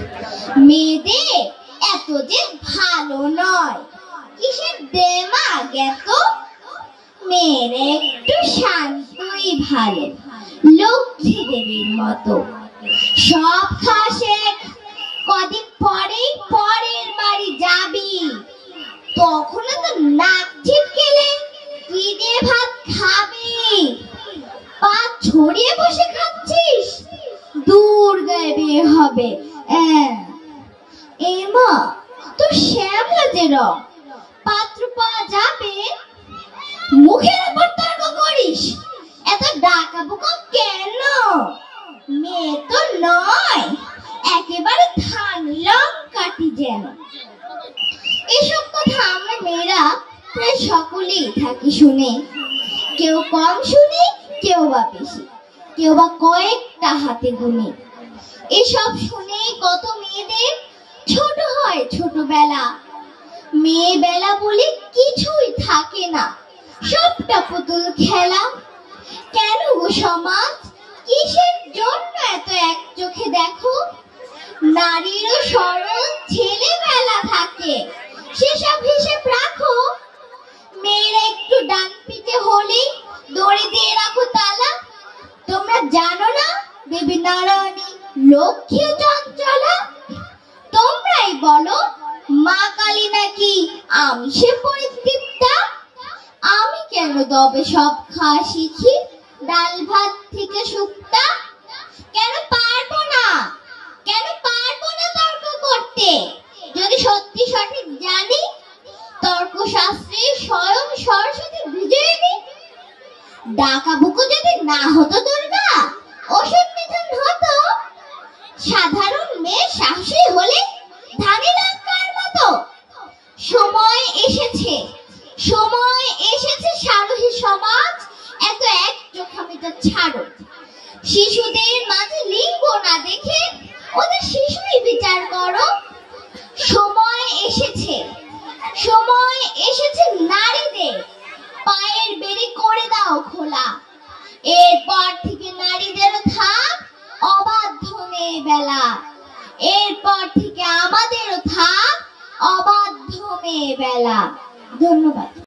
মেয়েদের এত যে ভালো নয়, কিসের দেমাগ এত? মেয়ের একটু শান্তই ভালো, লক্ষ্মী দেবীর মতো। সব খাসে কদিন পরেই পরের বাড়ি যাবি, তখন তো নাক ছিটকেলে কি দিয়ে ভাত খাবি? পা ছড়িয়ে বসে খাচ্ছিস, দূর গায়ে বিয়ে হবে। এমা তোর শ্যামলা যে রং, পাত্র পাওয়া যাবে? মুখের উপর তর্ক করিস, এত ডাকা বুকা কেন? মেয়ে তো নয়, একেবারে ধান লঙ্কাটি যেন। এসব কথা আমরা মেয়েরা প্রায় সকলেই থাকি শুনে, কেউ কম শুনে, কেউ বা বেশি, কেউ বা কয়েকটা হাতে গুনে। এসব শুনে কত মেয়েদের ছোট হয় ছোটবেলা, মেয়ে বেলা বলে কিছুই থাকে না, সবটা পুতুল খেলা। কেন গো সমাজ, কিসের জন্য এত এক চোখে দেখো? নারীরও সরল ছেলেবেলা থাকে, সেসব হিসেব রাখো। মেয়েরা একটু ডান পিঠে হলে দড়ি দিয়ে রাখো তালা। তোমরা জানো না দেবী নারায়ণী লক্ষ্মী চঞ্চলা? তোমরাই বলো মা কালী নাকি আমিষে পরিতৃপ্তা? আমি কেন তবে সব খাওয়া শিখি, ডাল ভাত থেকে শুক্তা? কেন পারবো না, কেন পারবো না তর্ক করতে? যদি সত্যি সঠিক জানি, তর্ক শাস্ত্রে স্বয়ং সরস্বতী বিজয়িনী। ডাকাবুকো যদি না হতো দুর্গা, অসুর নিধন হতো। সাধারণ মেয়ে সাহসী হলে ধানি লঙ্কার মতো। সময় এসেছে, সময় এসেছে সারোহী সমাজ, এত এক চোখামিটা ছাড়ো। শিশুদের মাঝে লিঙ্গ না দেখে ওদের শিশুই বিচার করো। সময় এসেছে, সময় এসেছে নারীদের, পায়ের বেড়ি করে দাও খোলা। এরপর থেকে নারীদেরও থাক অবাধ্য মেয়ে বেলা, এরপর থেকে আমাদেরও থাক অবাধ্য মেয়ে বেলা। ধন্যবাদ।